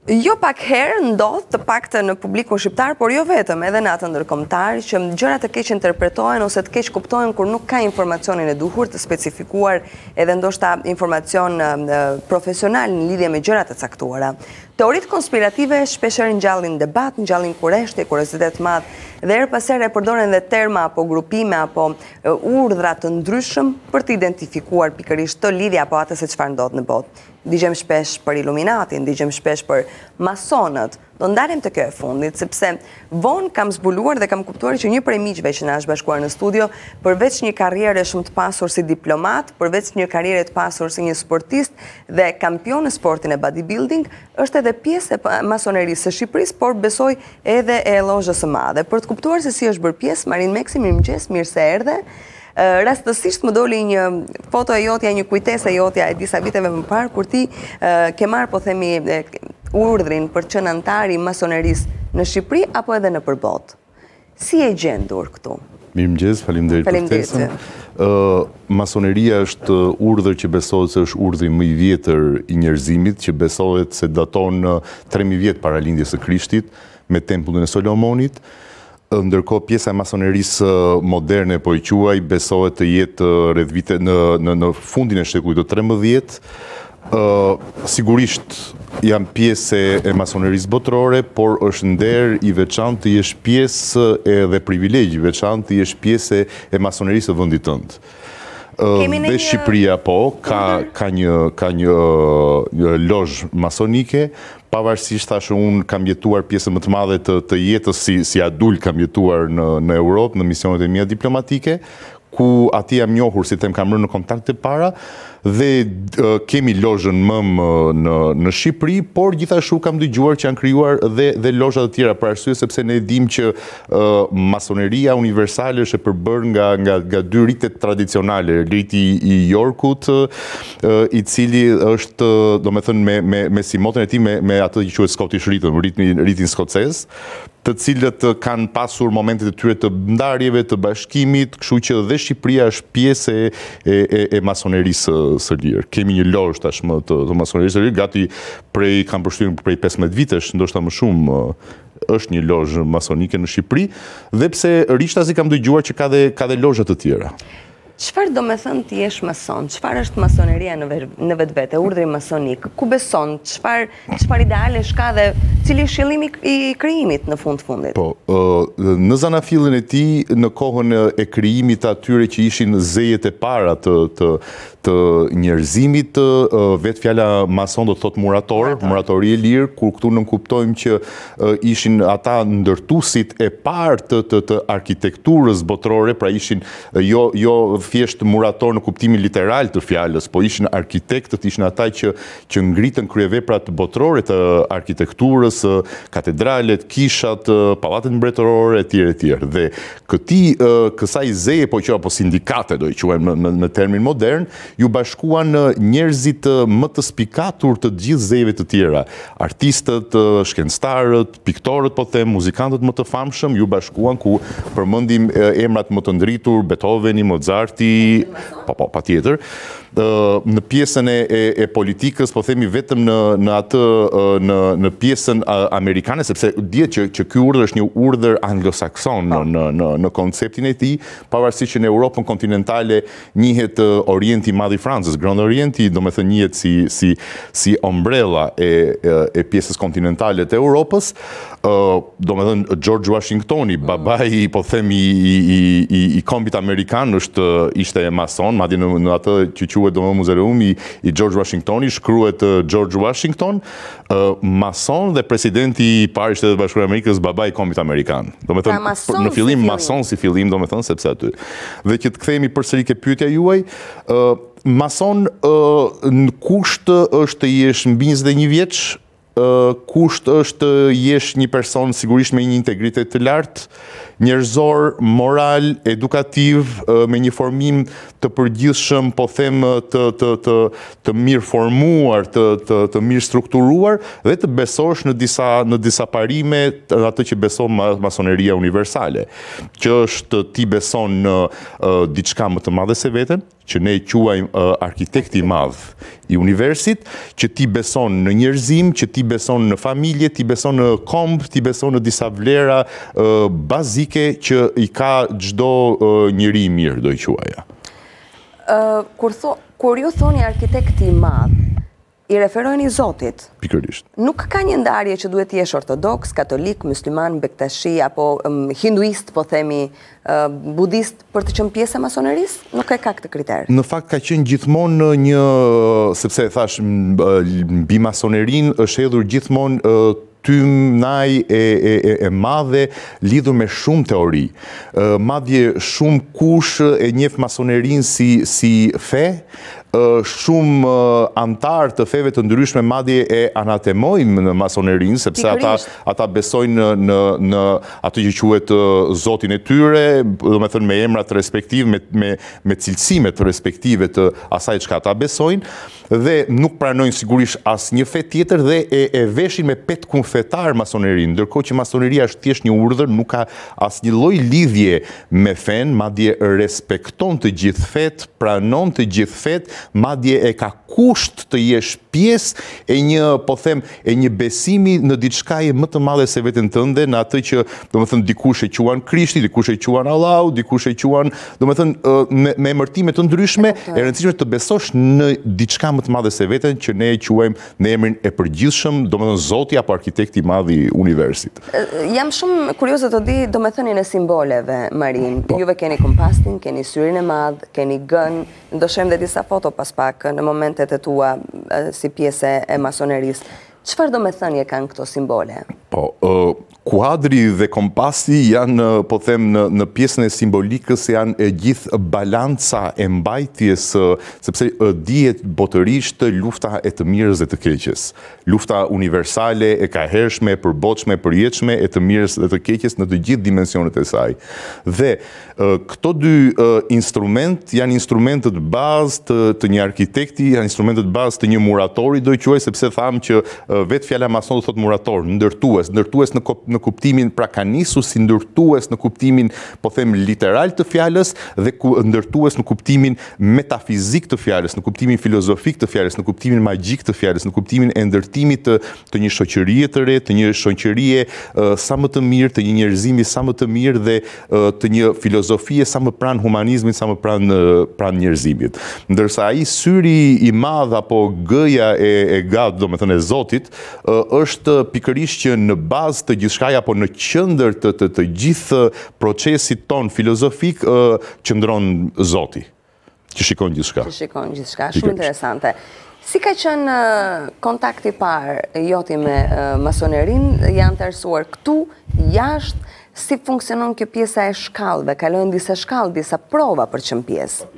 Jo pak herë ndodh të paktë në publikun shqiptar, por jo vetëm, edhe në atë ndërkombëtar, që gjërat të keq interpretohen ose të keq kuptohen kur nuk ka informacionin e duhur të specifikuar edhe ndoshta informacion profesional në lidhje me gjërat e caktuara. Teoritë konspirative shpeshherë ngjallin debat, ngjallin kurreshtje, kuriozitet madh, dhe her pas here përdoren dhe terma apo grupime apo urdhra të ndryshëm për të identifikuar pikërisht të lidhja apo atë se çfarë ndodh në botë. Digjem shpesh për Illuminatin, digjem shpesh për masonët. Do ndalem të kjo e fundit, sepse vonë kam zbuluar dhe kam kuptuar që një prej miqve që na është bashkuar në studio, përveç një karriere shumë të pasur si diplomat, përveç një karriere të pasur si një sportist dhe kampion në sportin e bodybuilding, është edhe pjesë e masonerisë së Shqipërisë, por besoj edhe e lozhës së madhe. Për të kuptuar se si është bërë pjesë, Marin Meksi, mirëmëngjes, mirë se erdhe. Rastësisht më doli një foto e jotja, një kujtesë e jotja e disa viteve më parë, kur ti ke marrë, po themi, urdhrin për qenë antar i masonerisë në Shqipëri apo edhe në përbot. Si e gjendur këtu? Mirëmëngjes, faleminderit për ftesën. Masoneria është urdhër që besohet se është urdhri më i vjetër i njerëzimit, që besohet se daton 3000 vjet para lindjes së Krishtit me tempullin e Solomonit. Ndërkohë pjesa e masonerisë moderne, po i quaj, besohet të jetë rreth vite në fundin e shekullit të 13. Sigurisht janë pjesë e masonerisë botërore, por është nder i veçantë të jesh pjesë edhe privilegj i veçantë të jesh pjesë e masonerisë së vendit tënd. Dhe Shqipëria ka një lozhë masonike, pavarësisht thashë unë kam jetuar pjesën më të madhe të jetës si adult kam jetuar në Europë, në misionet e mia diplomatike, ku ati jam njohur, si them, kam rënë në kontakte para, dhe kemi lozhën mëm në Shqipëri, por gjithashtu kam dëgjuar që janë krijuar dhe lozha të tjera, për arsye sepse ne dim që masoneria universale është e përbërë nga dy ritet tradicionale, riti i Yorkut, i cili është, domethënë, me si motën e tij me atë që quhet Scottish Rite, ritin skocez, të cilët kanë pasur momentet e tyre të ndarjeve, të bashkimit, kështu që dhe Shqipëria është pjesë e masonerisë së lirë. Kemi një lozhë tashmë të masonerisë së lirë, gati kam përshtypjen prej 15 vitesh, ndoshta më shumë, është një lozhë masonike në Shqipëri, dhe pse rishtazi kam dëgjuar që ka dhe lozha të tjera. Çfarë do me thënë ti jesh mason? Çfarë është masoneria në vetvete, urdhri masonik? Ku beson? Çfarë idealesh ka dhe cili është qëllimi i krijimit në fundit? Po, në zanafillin e tij, në kohën e krijimit të atyre që ishin zejet e para të njerëzimit, vetë fjala mason do të thotë murator, muratori e lirë, kur këtu ne kuptojmë që ishin ata ndërtuesit e parë të arkitekturës botërore, pra ishin jo thjesht murator në kuptimin literal të fjalës, po ishin arkitektët, ishin ata që ngritën kryeveprat botërore të arkitekturës, katedralet, kishat, pallatet mbretërore etj. Dhe kësaj zeje, apo sindikate do i quajmë në termin modern, ju bashkuan njerëzit më të spikatur të gjithë zejeve të tjera. Artistët, shkencëtarët, piktorët, po them, muzikantët më të famshëm, ju bashkuan ku përmendim emrat më të ndritur, Beethoveni, Mozarti, pa tjetër. Në pjesën e politikës, po themi vetëm në pjesën amerikane, sepse dihet që ky urdhër është një urdhër anglosakson në konceptin e tij, pavarësisht që në Europën kontinentale njihet Orienti i Madh i Francës, Grand Orienti, domethënë njihet si ombrella e pjesës kontinentale të Europës. Domethënë George Washingtoni, babai, po themi, i kombit amerikan ishte mason, madje në atë që quhet domethënë muzeumi i George Washingtoni, shkruhet George Washington, mason dhe presidenti i parë i Shtetit Bashkuar të Amerikës, babai i kombit amerikan. Domethënë në fillim mason si fillim, domethënë sepse aty. Dhe që të kthehemi përsëri ke pyetja juaj, mason në kusht është të jesh mbi 21 vjeç, kusht është jesh një person sigurisht me një integritet të lartë, njerëzor, moral, edukativ, me një formim të përgjithshëm, po them të mirë formuar, të mirë strukturuar, dhe të besosh në disa parime atë që beson masoneria universale, që është ti beson në diçka më të madhe se veten, që ne quajmë arkitekti i madh, i universit, që ti beson në njerëzim, që ti beson në familje, ti beson në komb, ti beson në disa vlera bazike që i ka çdo njeri i mirë, do i quaja. Kur ju thoni arkitekti i madh, i referojnë i Zotit. Pikërisht. Nuk ka një ndarje që duhet të jesh ortodoks, katolik, musliman, bektashi, apo hinduist, po themi, budist, për të qenë pjesë e masonerisë? Nuk e ka këtë kriter. Në fakt ka qenë gjithmonë një, sepse thash, mbi masonerin është hedhur gjithmonë tymnaj e madhe lidhur me shumë teori. Madje shumë kush e njeh masonerin si fe, shumë antar të feve të ndryshme madje e anatemojnë në masonerin, sepse ata besojnë në atë që quhet Zotin e tyre, do me thënë me emrat respektiv, me cilësimet respektive të asaj çka ata besojnë, dhe nuk pranojnë sigurisht asnjë fe tjetër dhe e veshin me petkun fetar masonerin, ndërkohë që masoneria është thjesht një urdhër, nuk ka asnjë lloj lidhje me fen, madje respekton të gjithë fet, pranon të gjithë fet, madje e ka kusht të jesh pjesë e një, po them, e një besimi në diçka më të madhe se veten tënde, në atë që, domethënë, dikush e quan Krishti, dikush e quan Allahu, dikush e quan, domethënë, me emërtime të ndryshme, e rëndësishme të besosh në diçka më të madhe se veten që ne e quajmë në emrin e përgjithshëm, domethënë Zoti apo arkitekti i madh i universit. Jam shumë kurioze të di domethënien e simboleve, Marin. Juve keni kompastin, keni syrin e madh, keni gën, do shohim dhe disa foto pas pak në momentet e tua si pjesë e masonerisë. Çfarë domethënie kanë këto simbole? Po, kuadri dhe kompasi janë, po them, në pjesën e simbolikës janë e gjithë balanca e mbajtjes, sepse dihet botërisht lufta e të mirës dhe të keqes. Lufta universale, e kahershme, e përbotshme, e përjetshme, e të mirës dhe të keqes në të gjithë dimensionet e saj. Dhe këto dy instrument janë instrumentet bazë të një arkitekti, janë instrumentet bazë të një muratori, do i quaj, sepse tham që vetë fjala mason do thotë murator, ndërtues në kuptimin, pra ka nisur si ndërtues në kuptimin, po them, literal të fjalës, dhe ndërtues në kuptimin metafizik të fjalës, në kuptimin filozofik të fjalës, në kuptimin magjik të fjalës, në kuptimin e ndërtimit të një shoqërie të re, të një shoqërie sa më të mirë, të një njerëzimi sa më të mirë dhe të një filozofie sa më pranë humanizmit, sa më pranë njerëzimit. Ndërsa ai syri i madh apo gëja e gat, domethënë e Zotit, është pikërisht që në bazë të gjithçka apo në qendër të gjithë procesit ton filozofik qëndron Zoti, që shikon gjithçka. Që shikon gjithçka, shumë interesante. Si ka qenë kontakti parë joti me masonerin, janë të arsuar këtu, jashtë, si funksionon kjo pjesa e shkallëve, kalojnë disa shkallë, disa prova për të qenë pjesë?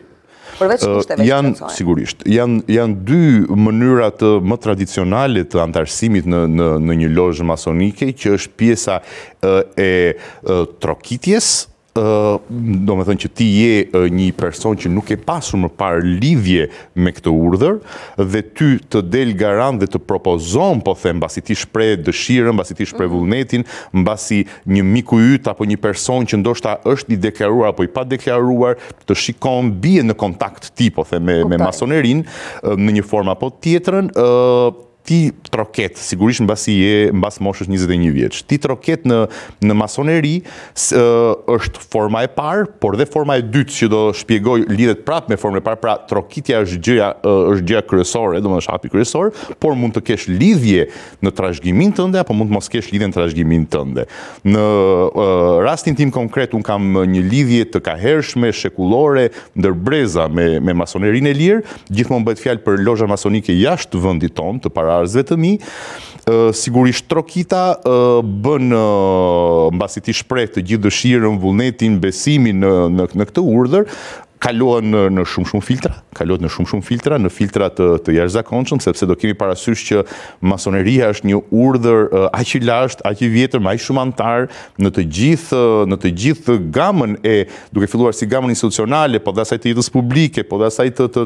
Janë, sigurisht, janë dy mënyrat më tradicionale të antarësimit në një lozhë masonike, që është pjesa e trokitjes, do me thënë që ti je një person që nuk e pasur më parë lidhje me këtë urdhër, dhe ty të del garant dhe të propozon, po them, mbasi ti shpreh dëshirën, mbasi ti shpreh vullnetin, mbasi një miku yt apo një person që ndoshta është i deklaruar apo i pa deklaruar, të shikon, bie në kontakt ti, po them, me masonerin, në një formë apo tjetrën, ti troket, sigurisht mbas moshës 21 vjeç. Ti troket në masoneri është forma e parë, por dhe forma e dytë që do shpjegoj lidhet prapë me formën e parë, pra trokitja është gjëja kryesore, domethënë është hapi kryesor, por mund të kesh lidhje në trashëgimin tënde apo mund të mos kesh lidhje në trashëgimin tënde. Në rastin tim konkret un kam një lidhje të kahershme, shekullore, ndërbreza me masonerinë e lirë, gjithmonë bëhet fjalë për lozha masonike jashtë vendit tonë, të paraardhësve të mi. Sigurisht trokita bën mbasi ti shpreh të gjithë dëshirën, vullnetin, besimin në këtë urdhër, kalohet në shumë filtra, në filtra të jashtëzakonshëm, sepse do kemi parasysh që masoneria është një urdhër aq i lashtë, aq i vjetër, me aq shumë antar në të gjithë gamën e, duke filluar si gamën institucionale, po dhe asaj të jetës publike, po dhe asaj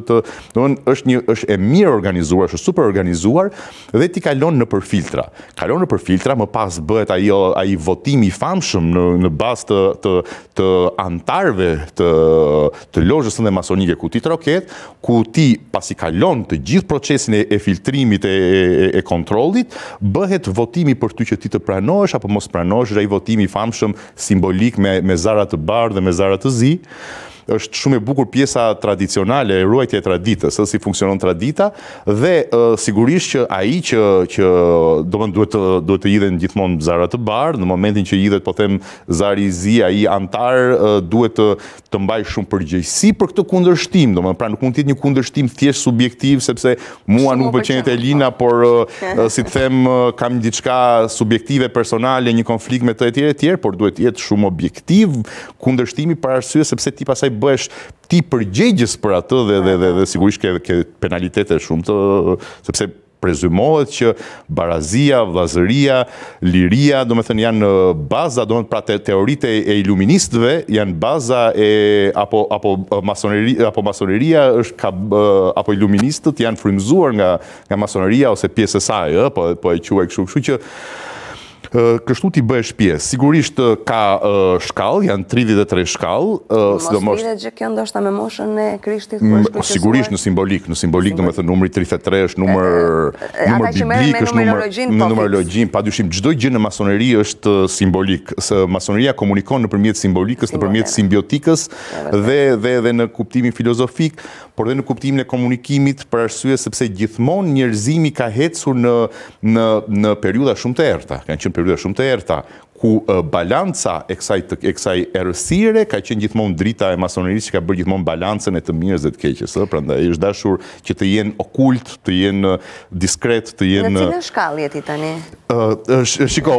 është e mirë organizuar, është super organizuar, dhe ti kalon në për filtra. Kalon në për filtra, më pas bëhet ai votimi i famshëm në bazë të antarëve të të lozhës dhe masonike ku ti troket, ku ti pasi kalon të gjithë procesin e filtrimit e kontrollit, bëhet votimi për ty që ti të pranosh apo mos pranosh, ai votimi i famshëm simbolik me zara të bardhë dhe me zara të zi. Është shumë e bukur pjesa tradicionale e ruajtja e traditës, si funksionon tradita dhe sigurisht që ai që duhet të hidhen gjithmonë zara të bardhë, në momentin që hidhet po them zari i zi, ai antar duhet të mbajë shumë përgjegjësi për këtë kundërshtim, pra nuk mund të jetë një kundërshtim thjesht subjektiv sepse mua nuk pëlqen Elina, por si të them kam diçka subjektive personale, një konflikt me të etj, por duhet të jetë shumë objektiv kundërshtimi për arsye sepse ti pastaj bëhesh ti përgjegjës për atë dhe sigurisht ke penalitete shumë sepse prezumohet që barazia, vllazëria, liria, domethënë janë baza, domethënë pra teoritë e iluministëve janë baza apo masoneria është apo iluministët janë frymzuar nga masoneria ose pjesë e saj, po e quaj kështu që kështu ti bëhesh pjesë. Sigurisht ka shkallë, janë 33 shkallë. Mos lidhet gjë kjo ndoshta me moshën e Krishtit? Sigurisht në simbolik do me thënë numri 33 është numër biblik, është në numerologjinë, padyshim çdo gjë në masoneri është simbolik. Masoneria komunikon nëpërmjet simbolikës, nëpërmjet simbiotikës dhe në kuptimin filozofik, por dhe në kuptimin e komunikimit për arsye sepse gjithmonë njerëzimi ka ecur në periudha shumë të errta. Kanë qenë periudha shumë të errta ku balanca e kësaj errësire ka qenë gjithmonë drita e masonerisë që ka bërë gjithmonë balancën e të mirës dhe të keqes, prandaj është dashur që të jenë okult, të jenë diskret, të jenë. Në cilën shkallë jeti tani? Shiko,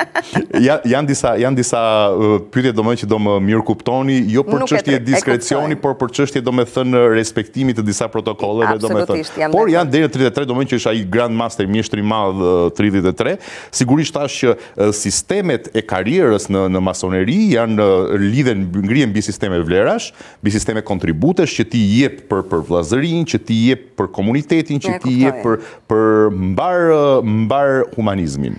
janë disa pyetje domethënë që do më mirë kuptoni, jo për çështje diskrecioni, por për çështje domethënë respektimit të disa protokolleve domethënë. Por janë deri në 33 domethënë që është ai Grand Master mjeshtri i madh 33. Sigurisht tash që sistemet e karrierës në masoneri ngrihen mbi sisteme vlerash, mbi sisteme kontributesh që ti jep për vllazërinë, që ti jep për komunitetin, që ti jep për mbar humanizmin.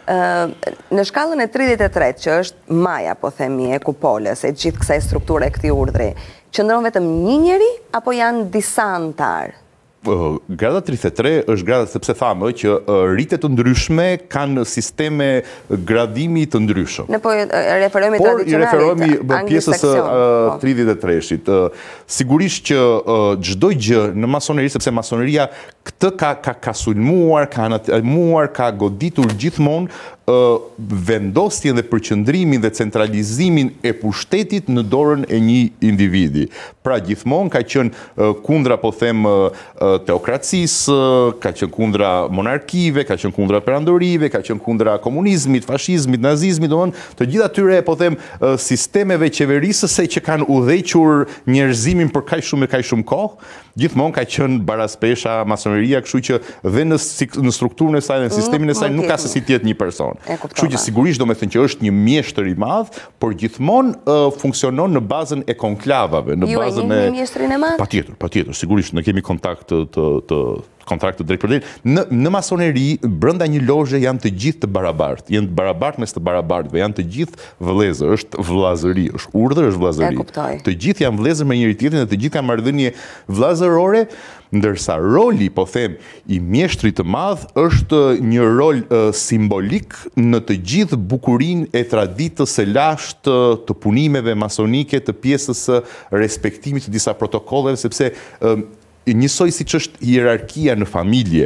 Në shkallën e 33, që është maja, po themi, e kupolës, e gjithë kësaj strukture e këtij urdhri, qëndron vetëm një njeri apo janë disa antar? Grada 33 është grada sepse thamë që rritet të ndryshme kanë sisteme gradimi të ndryshëm. Ne po referohemi tradicionalit. Por i referohemi pjesës 33-shit. Sigurisht që çdo gjë në masoneri, sepse masoneria këtë ka sulmuar, ka anatimuar, ka goditur gjithmonë vendosjen dhe përqendrimin dhe centralizimin e pushtetit në dorën e një individi. Pra gjithmonë ka qenë kundra, po them, teokracisë, ka qenë kundra monarkive, ka qenë kundra perandorive, ka qenë kundra komunizmit, fashizmit, nazizmit, domethënë të gjitha atyre, po them, sistemeve qeverisëse që kanë udhëhequr njerëzimin për kaq shumë kohë, gjithmonë ka qenë baraspesha masoneria, kështu që dhe në strukturën e saj, në sistemin e saj nuk ka se si të jetë një person. Kështu që sigurisht do me thënë që është një mjeshtër i madh, por gjithmonë funksionon në bazën e konklavave, në bazën e... Ju e një mjeshtrin e madh? Patjetër, sigurisht ne kemi kontakt të drejt për drejt. Në masoneri, brenda një lozhe janë të gjithë të barabartë, janë të barabartë mes të barabartëve, janë të gjithë vëllezër, është vllazëri, është urdhër, është vllazëri. Të gjithë janë vëllezër me njëri tjetrin dhe të gjithë kanë marrëdhënie vllazërore, ndërsa roli, po them, i mjeshtrit të madh është një rol simbolik në të gjithë bukurinë e traditës së lashtë të punimeve masonike, të pjesës së respektimit të disa protokolleve, sepse njësoj si që është hierarkia në familje,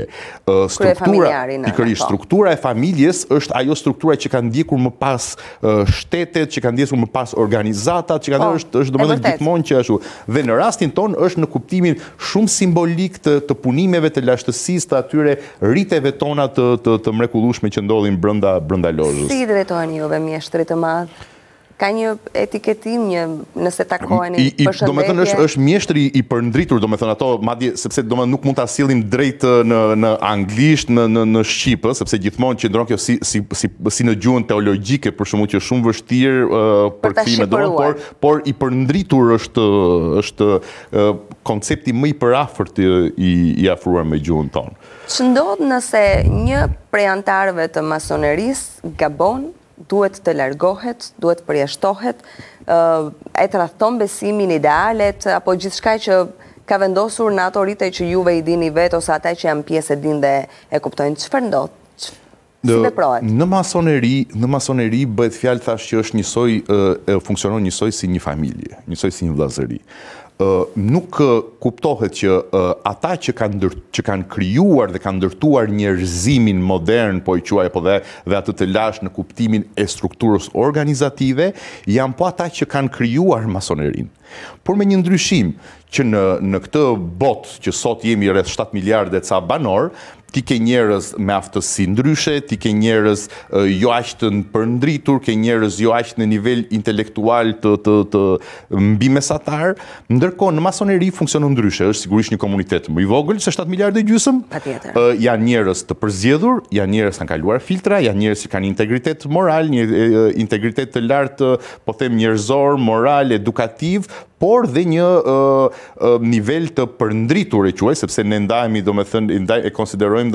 struktura e familjes është ajo struktura që ka ndjekur më pas shtetet, që ka ndjekur më pas organizatat, që ka ndjekur është domethënë gjithmonë që ashtu. Dhe në rastin ton është në kuptimin shumë simbolik të punimeve të lashtësisë të atyre riteve tona të mrekullueshme që ndodhin brenda lozhës. Si drejtoheni juve mjeshtrit të madh? Ka një etiketim, nëse takoheni përshëndetje? Domethënë është mjeshtri i përndritur, domethënë ato, madje sepse domethënë nuk mund ta sillim drejt në anglisht, në shqip, sepse gjithmonë qëndron kjo si në gjuhën teologjike, për shkakun që është shumë vështirë për kthime domethënë, por i përndritur është koncepti më i përafërt i afruar me gjuhën tonë. Ç'ndodh nëse një prej antarëve të masonerisë gabon, duhet të largohet, duhet përjashtohet, e tradhton besimin, idealet, apo gjithçka që ka vendosur në ato rite që juve i dini vetë ose ata që janë pjesë e dinë dhe e kuptojnë. Çfarë ndodh? Si veprohet? Në masoneri bëhet fjalë thash që është njësoj, funksionon njësoj si një familje, njësoj si një vllazëri. Nuk kuptohet që ata që kanë krijuar dhe kanë ndërtuar njerëzimin modern, po i quaj, po dhe atë të lash në kuptimin e strukturës organizative, janë po ata që kanë krijuar masonerin. Por me një ndryshim që në këtë botë që sot jemi rreth 7 miliardë ca banor, ti ke njerëz me aftësi ndryshe, ti ke njerëz jo aq të përndritur, ke njerëz jo aq në nivel intelektual të mbi mesatar, ndërkohë në masoneri funksionon ndryshe, është sigurisht një komunitet më i vogël se 7 miliardë e gjysmë. Patjetër. Janë njerëz të përzgjedhur, janë njerëz kanë kaluar filtra, janë njerëz që kanë integritet moral, një integritet të lartë, po them njerëzor, moral, edukativ, por dhe një nivel të përndritur e quaj, sepse ne ndajemi, e konsiderojmë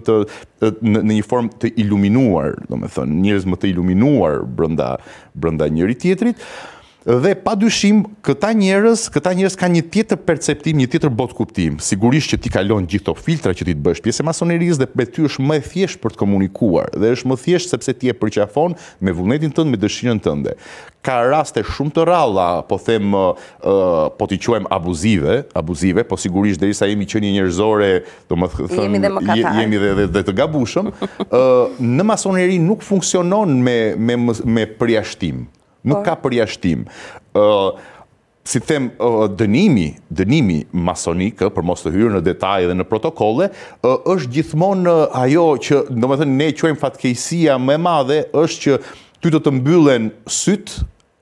në një formë të iluminuar, njerëz më të iluminuar brenda njëri tjetrit. Dhe pa dyshim, këta njerëz kanë një tjetër perceptim, një tjetër botë kuptim. Sigurisht që ti kalon gjithë to filtra që ti të bësh pjesë e masonerisë dhe me ty është më e thjeshtë për të komunikuar. Dhe është më thjeshtë sepse ti e përqafon me vullnetin tënd, me dëshirën tënde. Ka raste shumë të rralla, po them, po t'i quajmë abuzive, po sigurisht derisa jemi qenie njerëzore, domethënë jemi dhe të gabushëm. Në masoneri nuk funksionon me përjashtim. Nuk ka përjashtim. Si them, dënimi masonik, për mos të hyrë në detaje dhe në protokolle, është gjithmonë ajo që, domethënë, ne quajmë fatkeqësia më e madhe, është që ty do të mbyllen syt,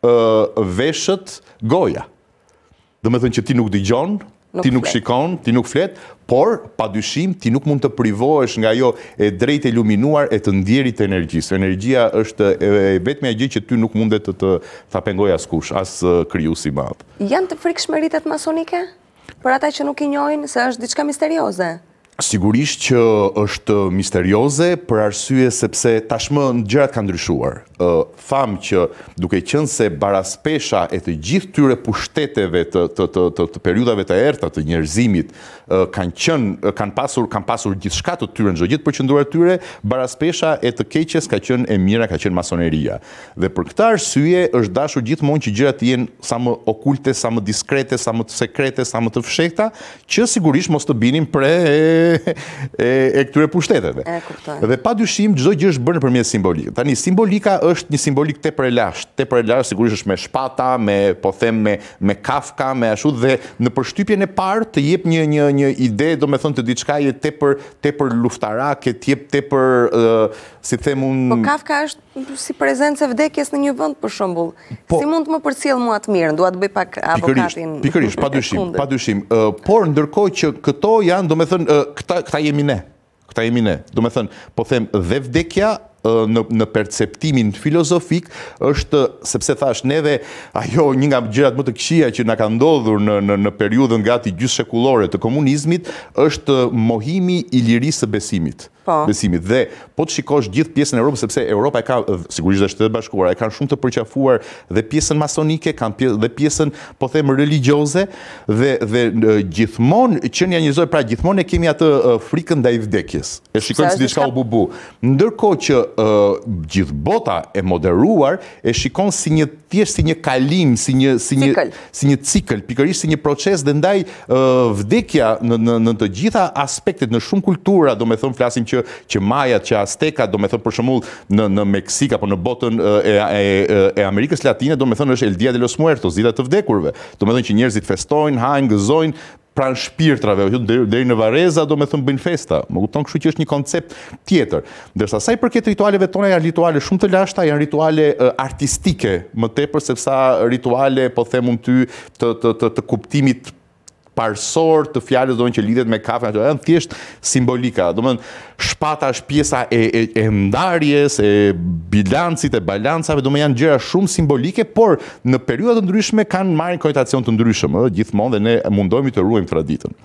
veshët, goja. Domethënë që ti nuk dëgjon, ti nuk shikon, ti nuk flet, por, pa dyshim, ti nuk mund të privohesh nga ajo e drejtë e luminuar e të ndjerit të energjisë. Energjia është vetmja gjë që ty nuk mundet të pengoj askush, as krijuesi i madh. Janë të frikshme ritet masonike? Për ata që nuk i njohin, se është diçka misterioze? Sigurisht që është misterioze për arsye sepse tashmë gjërat kanë ndryshuar. Tham që duke qenë se baraspesha e të gjithë tyre pushteteve të periudhave të errta të njerëzimit kanë pasur gjithçka të tyre në çdo gjë të përqendruar tyre, baraspesha e të keqes ka qenë e mira, ka qenë masoneria. Dhe për këtë arsye është dashur gjithmonë që gjërat të jenë sa më okulte, sa më diskrete, sa më të sekrete, sa më të fshehta, që sigurisht mos të binin pre e këtyre pushteteve. Dhe pa dyshim çdo gjë është bërë nëpërmjet simbolikë. Tani simbolika është një simbolik tepër e lashtë, sigurisht është me shpata, me kafka, me ashtu, dhe në përshtypjen e parë të jep një ide, domethënë të diçkaje tepër luftarake, të jep tepër, si them unë. Po Kafka është si prezencë e vdekjes në një vend, për shembull. Si mund të më përcjell mua të mirën? Dua të bëj pak avokatin. Pikërisht, pa dyshim. Por ndërkohë që këto janë, domethënë, këta jemi ne. Domethënë, po them, dhe vdekja në perceptimin filozofik është, sepse thash, neve ajo një nga gjërat më të këqija që na ka ndodhur në periudhën gati gjysmëshekullore të komunizmit është mohimi i lirisë së besimit. Dhe po të shikosh gjithë pjesën e Europës, sepse Europa e ka, sigurisht dhe Shtetet Bashkuara, e kanë shumë të përqafuar dhe pjesën masonike, dhe pjesën, po them, religjioze, dhe gjithmonë qenia njerëzore, pra gjithmonë e kemi atë frikën ndaj vdekjes. E shikojmë si diçka u bubu. Ndërkohë që gjithë bota e moderuar e shikon si një kalim, si një cikël, pikërisht si një proces, dhe ndaj vdekja në të gjitha aspektet, në shumë kultura, do me thënë flasim që Majat, që Aztekat, do me thënë për shembull në Meksik apo në botën e Amerikës Latine, do me thënë është El Dia de los Muertos, dita të vdekurve. Do me thënë që njerëzit festojnë, hajnë, gëzojnë pranë shpirtrave, deri në Vareza, do me thënë bëjnë festa. Më kupton, kështu që është një koncept tjetër. Ndërsa sa i përket ritualeve tona, janë rituale shumë të lashta, janë rituale artistike, më tepër se sa rituale, po them unë ty, të kuptimit parsor të fjalës, do që lidhet me kafe, janë thjesht simbolika. Do shpata është pjesa e ndarjes, e bilancit, e balancave, do janë gjëra shumë simbolike, por në periudha të ndryshme kanë marrë konnotacion të ndryshëm, gjithmonë, dhe ne mundohemi të ruajmë traditën.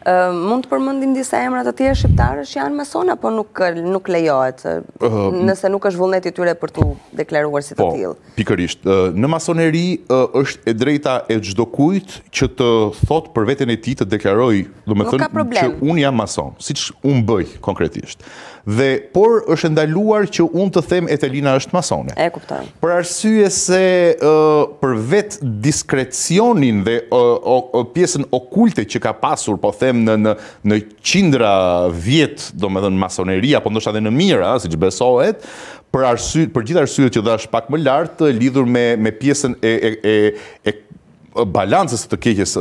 Mund të përmendim disa emra të tjerë shqiptarësh që janë masona, apo nuk lejohet, nëse nuk është vullneti i tyre për tu deklaruar si të tillë. Pikërisht. Në masoneri është e drejta e çdo kujt që të thotë për veten e tij të deklarojë, domethënë që unë jam mason, siç unë bëj konkretisht. Por është ndaluar që unë të them Etelina është masone. E kuptoj. Për arsye se për vetë diskrecionin dhe pjesën okulte që ka pasur, po them në qindra vjet, domethënë masoneria, apo ndoshta edhe në mira, siç besohet, për gjithë arsyet që dash pak më lart, lidhur me pjesën e balancës të keqes,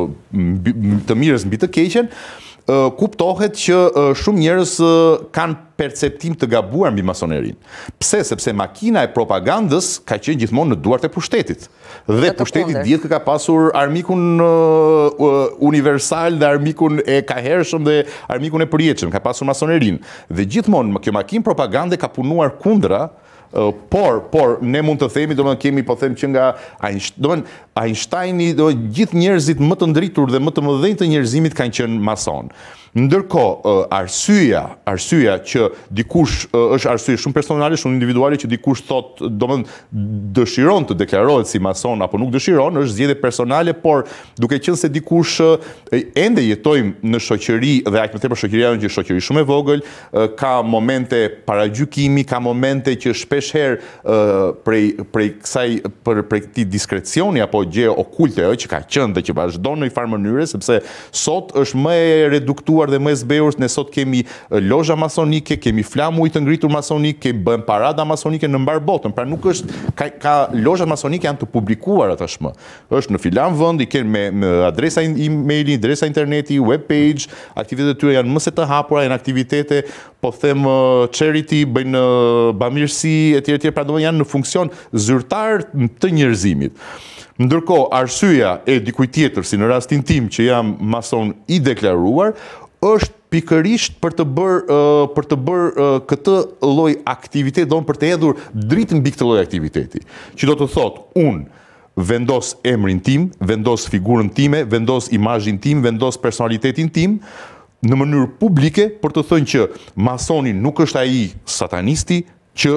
të mirës mbi të keqen, kuptohet që shumë njerëz kanë perceptim të gabuar mbi masonerin. Pse? Sepse makina e propagandës ka qenë gjithmonë në duart e pushtetit. Dhe pushteti dihet që ka pasur armikun universal dhe armikun e kahershëm dhe armikun e përjetshëm, ka pasur masonerin. Dhe gjithmonë kjo makinë propagande ka punuar kundra. Por ne mund të themi, kemi po them që nga Einsteini, gjithë njerëzit më të ndritur dhe më të mëdhenj të njerëzimit kanë qenë mason. Ndërkohë, arsyeja që dikush është arsye shumë personale, shumë individuale, që dikush thotë, dëshiron të deklarohet si mason apo nuk dëshiron, është zgjedhje personale, por duke qenë se dikush ende jetojmë në shoqëri dhe aq më tepër shoqëria që është shoqëri shumë e vogël, ka momente paragjykimi, ka momente që shpesh herë prej këtij diskrecioni apo gjë okulte që ka qenë dhe që vazhdon në një farë mënyre, sepse sot është më e reduktuar dhe më e zbeur, ne sot kemi lozha masonike, kemi flamuj të ngritur masonik, kemi bën parada masonike në mbar botën. Pra nuk është ka lozhat masonike janë të publikuara tashmë. Është në filan vend, i kanë me adresa emaili, adresa interneti, web page, aktivitetet e tyre janë më se të hapura, janë aktivitete, po them charity, bëjnë bamirësi etj. Pra do janë në funksion zyrtar të njerëzimit. Ndërkohë, arsyeja e dikujt tjetër, si në rastin tim që jam mason i deklaruar, është pikërisht për të bërë këtë lloj aktiviteti, për të hedhur dritë mbi këtë lloj aktiviteti. Që do të thotë, unë vendos emrin tim, vendos figurën time, vendos imazhin tim, vendos personalitetin tim në mënyrë publike për të thënë që masoni nuk është ai satanisti që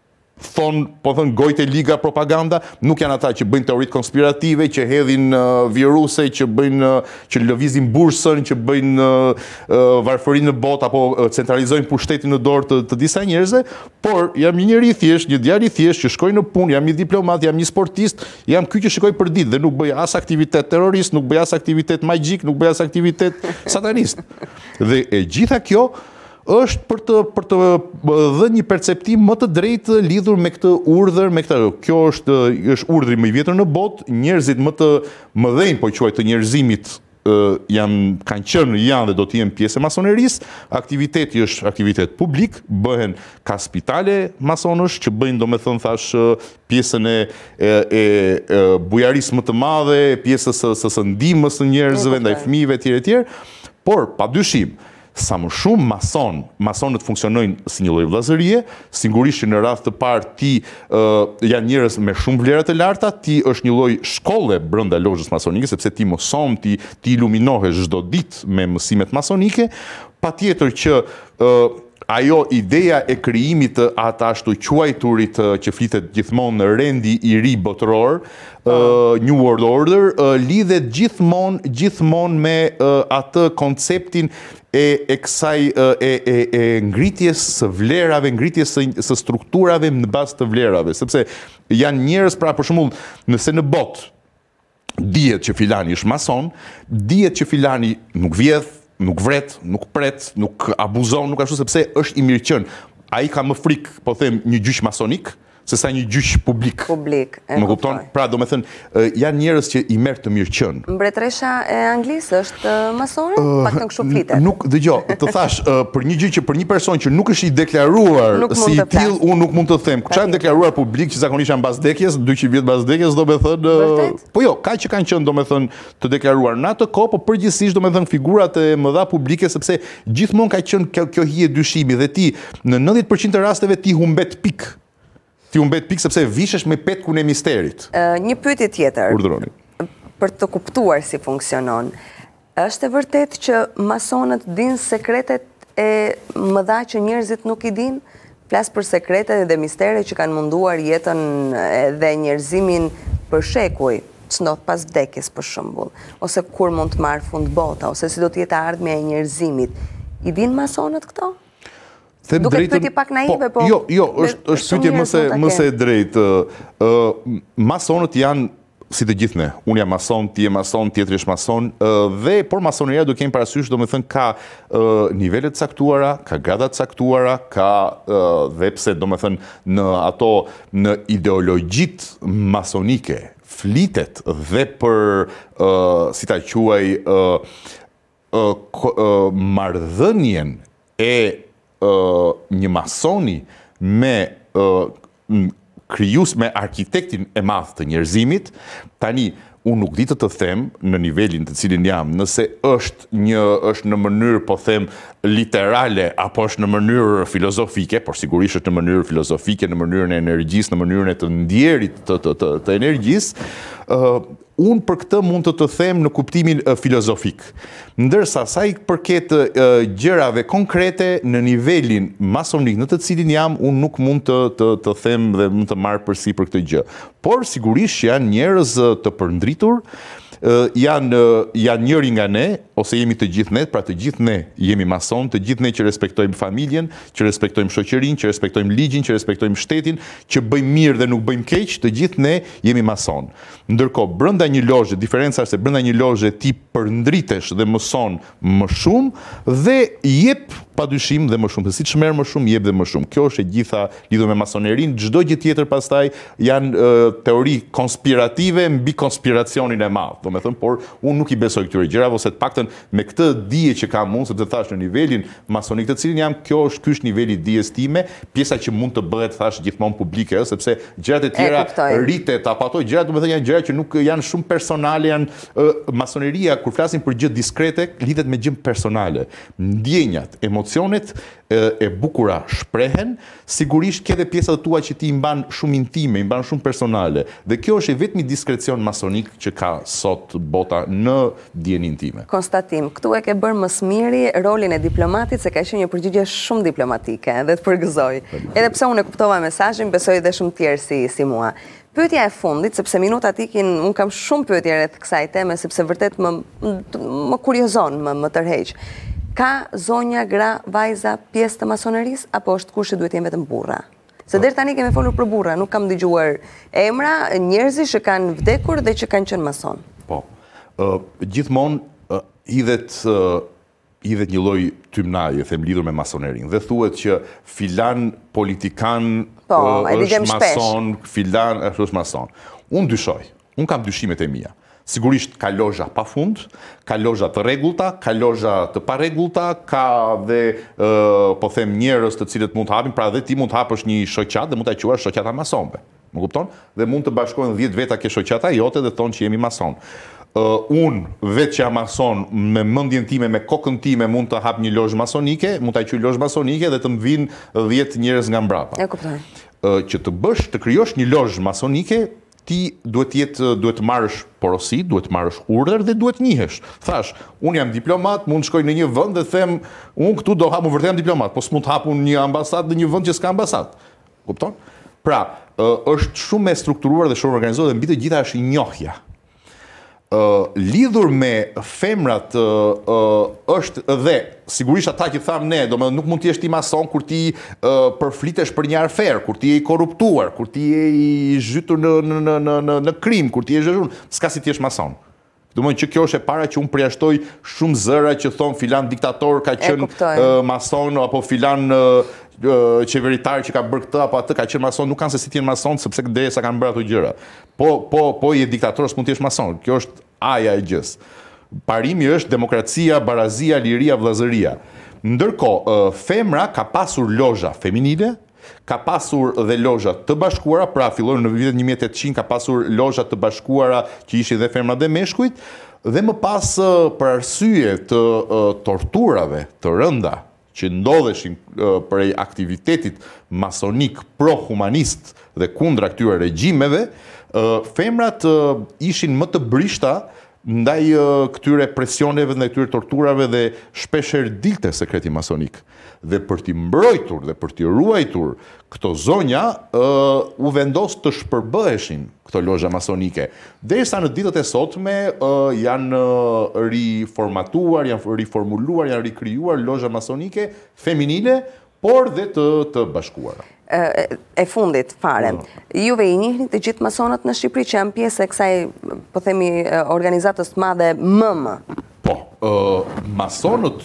po thënë gojt e liga propaganda, nuk janë ata që bëjnë teoritë konspirative, që hedhin viruse, që lëvizin bursën, që bëjnë varfëri në botë apo centralizojnë pushtetin në dorë të disa njerëzve, por jam një njeri thjesht, një djalë i thjesht që shkoj në punë, jam një diplomat, jam një sportist, jam ky që shkoj për ditë dhe nuk bëj as aktivitet terrorist, nuk bëj as aktivitet magjik, nuk bëj as aktivitet satanist. Dhe e gjitha kjo është për të dhënë një perceptim më të drejtë lidhur me këtë urdhër, kjo është urdhri më i vjetër në botë, njerëzit më të mëdhenj, po quaj të njerëzimit kanë qenë dhe do të jenë pjesë e masonerisë. Aktiviteti është aktivitet publik, bëhen ka spitale masonësh që bëjnë, domethënë thash, pjesën e bujarisë më të madhe, pjesës së ndihmës së njerëzve ndaj fëmijëve etj. Por padyshim, sa më shumë masonët funksionojnë si një lloj vllazërie, sigurisht në radhë të parë ti janë njerëz me shumë vlera të larta, ti është një lloj shkolle brenda lozhës masonike, sepse ti mëson, ti iluminohesh çdo ditë me mësimet masonike, patjetër që ajo ideja e krijimit të ashtu quajturit që flitet gjithmonë në rendi i ri botëror, New World Order, lidhet gjithmonë me atë konceptin e kësaj e ngritjes së vlerave, ngritjes së strukturave në bazë të vlerave, sepse janë njerëz, pra për shembull, nëse në botë dihet që filani është mason, dihet që filani nuk vjedh, nuk vret, nuk pret, nuk abuzon, nuk ashtu, sepse është i mirëqen. Ai ka më frikë, po them, një gjyq masonik, se sa një gjyq publik. Më kupton? Pra, do me thënë, janë njerëz që i merr të mirëqen. Mbretëresha e Anglisë është masone? Pak të kështu flitet. Nuk, dëgjoj, të thash, për një gjë që për një person që nuk është i deklaruar si till, unë nuk mund të them. Kush janë deklaruar publik që zakonisht janë mbasdekjes, 200 vjet mbasdekjes, do me thënë, po jo, ka që kanë qenë, do me thënë, të deklaruar në atë kohë, po përgjithsisht, do me thënë, figurat e mëdha publike, sepse gjithmonë ka qenë kjo hije dyshimi dhe ti në 90% të rasteve ti humbet pikë. Ti humbet pikë sepse vishesh me petkun e misterit. Një pyetje tjetër. Urdhëroni. Për të kuptuar si funksionon. Është e vërtet që masonët dinë sekretet e mëdha që njerëzit nuk i dinë? Flas për sekretet dhe mistere që kanë munduar jetën dhe njerëzimin për shekuj, që ndodh pas vdekjes për shembull, ose kur mund të marrë fund bota, ose si do të jetë ardhmja e njerëzimit. I dinë masonët këto? Duke të pyetje pak naive, po... Jo, është pyetje më se drejtë. Masonët janë si të gjithë ne. Unë jam mason, ti je mason, tjetri është mason, por masoneria do kemi parasysh, domethënë ka nivele të caktuara, ka grada të caktuara, ka dhe pse domethënë në ideologjit masonike flitet dhe për si ta quaj marrëdhënien e një masoni me me arkitektin e madh të njerëzimit. Tani, unë nuk di të them në nivelin të cilin jam, nëse është në mënyrë, po them, literale, apo është në mënyrë filozofike, por sigurisht është në mënyrë filozofike, në mënyrën e energjisë, në mënyrën e të ndjerit të energjisë, unë për këtë mund të them në kuptimin filozofik. Ndërsa sa i përket gjërave konkrete në nivelin masonik në të cilin jam, unë nuk mund të them dhe mund të marr përsi për këtë gjë. Por sigurisht janë njerëz të përndritur, janë njëri nga ne, ose jemi të gjithë ne, pra të gjithë ne jemi mason, të gjithë ne që respektojmë familjen, që respektojmë shoqërinë, që respektojmë ligjin, që respektojmë shtetin, që bëjmë mirë dhe nuk bëjmë keq, të gjithë ne jemi mason. Ndërkohë, brenda një lozhe, diferenca është se brenda një lozhe ti përndritesh dhe mëson më shumë dhe jep padyshim dhe më shumë, siç merr më shumë, jep dhe më shumë. Kjo është e gjitha lidhur me masonerinë. Çdo gjë tjetër pastaj janë teori konspirative mbi konspiracionin e madh. Domethënë, por unë nuk i besoj këtyre gjërave, ose të paktën me këtë dije që kam unë, sepse thash në nivelin masonik të cilin jam, ky është niveli i dijes time, pjesa që mund të bëhet thash gjithmonë publike, sepse gjërat e tjera rritet apo ato gjëra, domethënë janë gjëra që nuk janë shumë personale, janë masoneria kur flasim për gjë diskrete, lidhet me gjë personale. Ndjenjat, emocionet e bukura shprehen, sigurisht ke dhe pjesat tua që ti i mban shumë intime, i mban shumë personale. Dhe kjo është vetëm diskrecion masonik që ka sot bota në dijenin time. Konstatim, këtu e ke bërë më së miri rolin e diplomatit, se ka qenë një përgjigje shumë diplomatike, dhe të përgëzoj. Edhe pse unë e kuptova mesazhin, besoj dhe shumë tjerë si mua. Pyetja e fundit, sepse minutat ikin, unë kam shumë pyetje rreth kësaj teme, sepse vërtet më kuriozon, më tërheq. Ka zonja, gra, vajza, pjesë të masonerisë, apo është kush që duhet jenë vetëm burra? Se deri tani kemi folur për burra, nuk kam dëgjuar emra njerëzish që kanë vdekur dhe që kanë qenë mason. Po. Gjithmonë hidhet një lloj tymnaje, them, lidhur me masonerinë. Dhe thuhet që filan politikan është mason, filan është mason. Unë dyshoj. Unë kam dyshimet e mia. Sigurisht ka lozha pa fund, ka lozha të rregullta, ka lozha të pa rregullta, ka dhe po them njerëz të cilët mund të hapin, pra dhe ti mund të hapësh një shoqatë dhe mund ta quash shoqata masonbe. Më kupton? Dhe mund të bashkohen 10 veta ke shoqata jote dhe thonë që jemi mason. Unë vetë që jam mason, me mendjen time, me kokën time mund të hap një lozhë masonike, mund ta quaj lozhë masonike dhe të më vinë 10 njerëz nga mbrapa. E kuptoj. Që të krijosh një lozhë masonike, ti duhet të marrësh porosi, duhet të marrësh urdhër dhe duhet njihesh. Thash, unë jam diplomat, mund shkoj në një vend dhe them, unë këtu do hapu vërtet jam diplomat, po s'mund të hapun një ambasadë në një vend që s'ka ambasadë. Kupton? Pra, është shumë e strukturuar dhe shumë organizuar dhe mbi të gjitha është i njohja. Lidhur me femrat është dhe sigurisht ata që tham ne, domethënë nuk mund të jesh ti mason kur ti përflitesh për një afer, kur ti je i korruptuar, kur ti je i zhytur në krim, kur ti je zhëzhur, s'ka si ti jesh mason. Domethënë që kjo është e para që unë përjashtoj shumë zëra që thon filan diktator ka qenë mason apo filan qeveritar që ka bërë këtë apo atë ka qenë mason, nuk kanë se si të jenë mason sepse derisa kanë bërë ato gjëra. Po je diktator, s'mund të jesh mason. Kjo është aja e gjës. Parimi është demokracia, barazia, liria, vllazëria. Ndërkohë, femra ka pasur lozha feminine, ka pasur dhe lozha të bashkuara, pra fillojnë në vitet 1800 ka pasur lozha të bashkuara që ishin dhe femra dhe meshkujt, dhe më pas për arsye të torturave të rënda që ndodheshin prej aktivitetit masonik pro-humanist dhe kundra këtyre regjimeve, femrat ishin më të brishta ndaj këtyre presioneve dhe këtyre torturave dhe shpeshherë dilte sekreti masonik. Dhe për t'i mbrojtur dhe për t'i ruajtur këto zonja, u vendos të shpërbëheshin këto lozha masonike. Derisa në ditët e sotme janë riformatuar, janë riformuluar, janë rikrijuar lozha masonike feminine, por dhe të bashkuara. E fundit fare. Juve i njihni të gjithë masonët në Shqipëri që janë pjesë e kësaj, po themi, organizatës të madhe MM? Po, masonët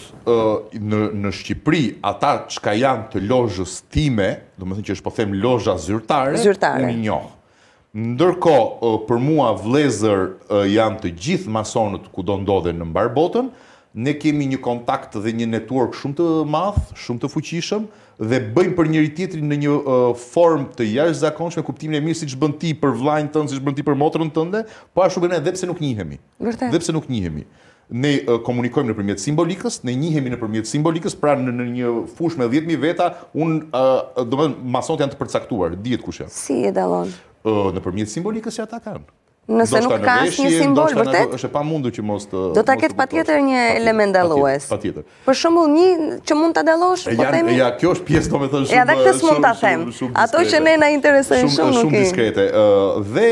në Shqipëri, ata çka janë të lozhës time, do më thënë që është po them lozha zyrtare, unë i njoh. Ndërkohë, për mua vëllezër janë të gjithë masonët ku do ndodhen në mbar botën. Ne kemi një kontakt dhe një network shumë të madh, shumë të fuqishëm, dhe bëjmë për njëri tjetrin në një formë të jashtëzakonshme, kuptimin e mirë siç bën ti për vllajën tënd, siç bën ti për motrën tënde, po ashtu bën edhe pse nuk njihemi. Dhe pse nuk njihemi. Ne komunikojmë nëpërmjet simbolikës, ne njihemi nëpërmjet simbolikës, pra në një fushë me 10.000 veta, domethënë masonët janë të përcaktuar, dihet kush janë. Si e dallon? Nëpërmjet simbolikës që ata kanë. Nëse nuk ka asnjë simbol, vërtet? Është e pamundur që mos të... Do ta ketë patjetër një element dallues. Patjetër. Për shembull, një që mund ta dallosh, po themi... Ja, kjo është pjesë domethënë shumë... Edhe këtë s'mund ta them. Ato që ne na interesojnë shumë nuk i... Shumë diskrete. Dhe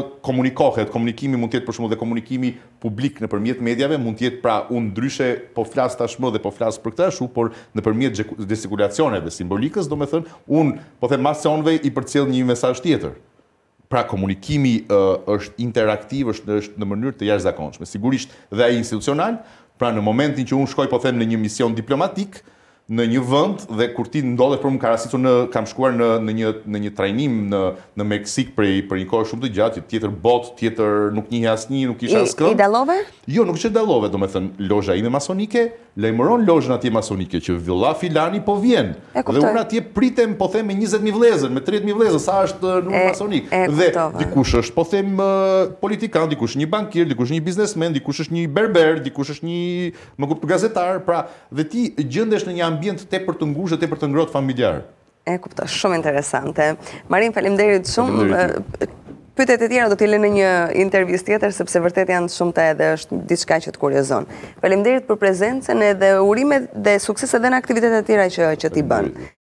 komunikimi mund të jetë për shembull dhe komunikimi publik nëpërmjet mediave mund të jetë, pra unë ndryshe po flas tashmë dhe po flas për këtë ashtu, por nëpërmjet gestikulacioneve simbolikës, domethënë unë po them masonëve i përcjell një mesazh tjetër. Pra komunikimi është interaktiv, është në mënyrë të jashtëzakonshme. Sigurisht dhe ai institucional, pra në momentin që unë shkoj po them në një mision diplomatik në një vend dhe kur ti ndodhesh, për më ka rasitur kam shkuar në një trajnim në Meksik për një kohë shumë të gjatë, tjetër botë, tjetër nuk njihej asnjë, nuk kisha askënd. I dallove? Jo, nuk është dallove, domethënë lozha ime masonike lajmëron lozhën atje masonike që villa filani po vjen. Dhe unë atje pritem po them me 20.000 vëllezër, me 30.000 vëllezër, sa është numri masonik. Dhe dikush është po them politikan, dikush një bankier, dikush një biznesmen, dikush është një berber, dikush është një gazetar, pra dhe ti gjendesh në një ambient tepër të ngushtë, tepër të ngrohtë familjar. E kuptoj, shumë interesante. Marin, faleminderit shumë. Pyetjet e tjera do t'i lënë në një intervistë tjetër, sepse vërtet janë shumëta edhe është diçka që të kuriozon. Faleminderit për prezencën edhe urime dhe sukses edhe në aktivitetet e tjera që ti bën.